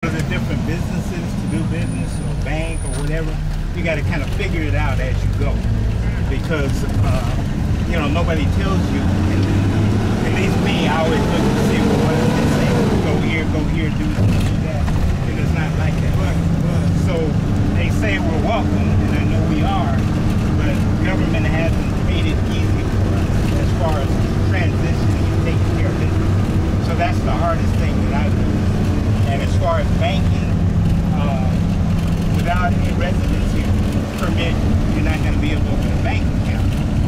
the different businesses to do business or bank or whatever, you got to kind of figure it out as you go, because you know, nobody tells you. And at least me, I always look to see, well, what does it say? Go here, do that. And it's not like that. So they say we're welcome, and I know we are, but government hasn't made it easy for us as far as transitioning and taking care of business. So that's the hardest thing that I do. And as far as banking, without a residency permit, you're not going to be able to open a bank account.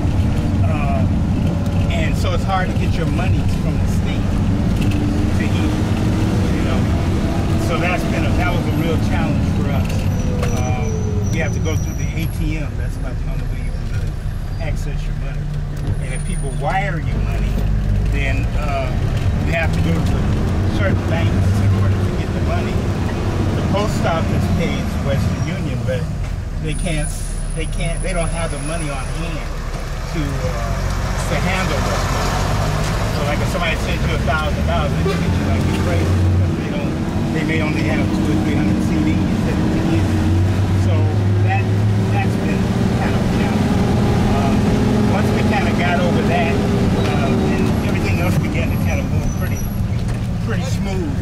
And so it's hard to get your money from the state to here, you know. So that was a real challenge for us. You have to go through the ATM. That's about the only way you can really access your money. And if people wire you money, then you have to go to certain banks in order to get the money. The post office pays Western Union, but they don't have the money on hand to handle this money. So like if somebody sends you $1,000, they look at you like you're crazy, because they may only have 200 or 300 CDs that they can use. So that's been kind of a challenge. Once we kind of got over that, and everything else began to kind of move pretty smooth.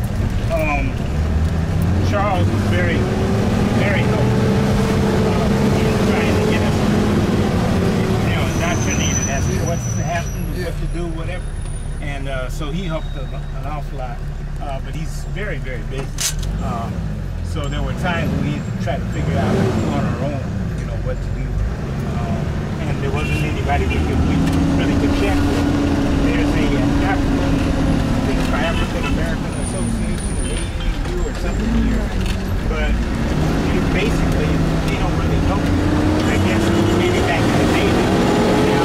Charles was very, very helpful in trying to get us, you know, indoctrinated as to what's happening, what to do, whatever. And so he helped an awful lot. But he's very, very busy. So there were times when we had to try to figure out on our own, you know, what to do. And there wasn't anybody we really could check with. There's a African American Association, AAU or something here. But basically, they don't really know. I guess maybe back in the day, now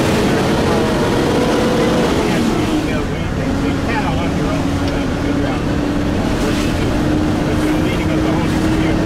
email or anything. So you're kind of on your own trying to figure out what to do. But through the leading of the Holy Spirit,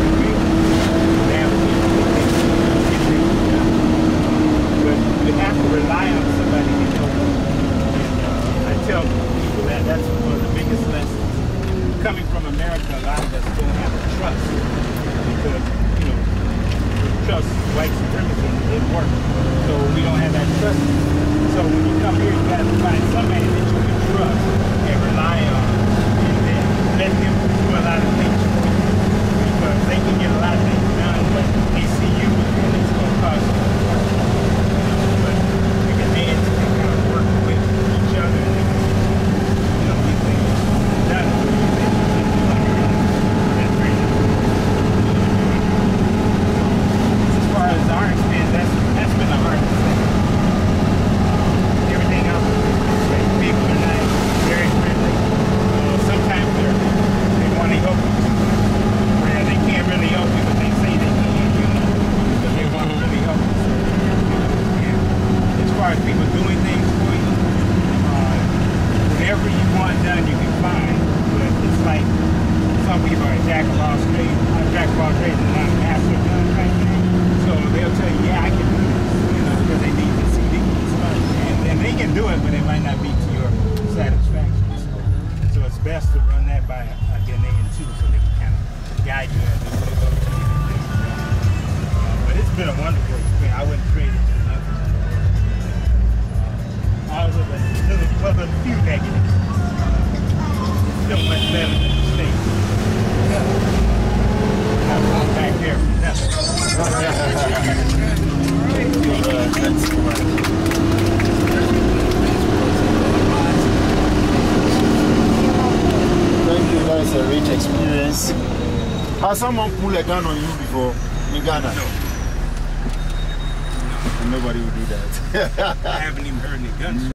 but you have to rely on somebody to know. And I tell people that's one of the biggest lessons. Coming from America, a lot of us don't have a trust, because, you know, trust, white supremacy, didn't work. So we don't have that trust. So when you come here, you got to find somebody that you can trust and rely on, and then let them do a lot of things for you, because they can get a lot of things done, but they see you and it's going to cost you. But we can manage to kind of work with each other and they can, you know, get things done. As far as our experience, that's been the hardest thing. Everything else, people are nice, very friendly. Sometimes they want to help you, where they can't really help you, but they say they can, you know, because they want to really help you. And as far as people doing things for you, whatever you want done, you can find. But it's like some people are jack of all trades, and not a master of none kind of thing. So they'll tell you, yeah, I can do this, you know, because they need the CD and stuff. And they can do it, but it might not be to your satisfaction. So it's best to run that by a Ghanaian too, so they can kind of guide you as they go to you. But it's been a wonderful experience. I wouldn't trade it for nothing. Other than a few negatives, still much better than the States. I'm back there for nothing. Thank you, that is a rich experience. Has someone pulled a gun on you before in Ghana? No. Nobody would do that. I haven't even heard any gunshots.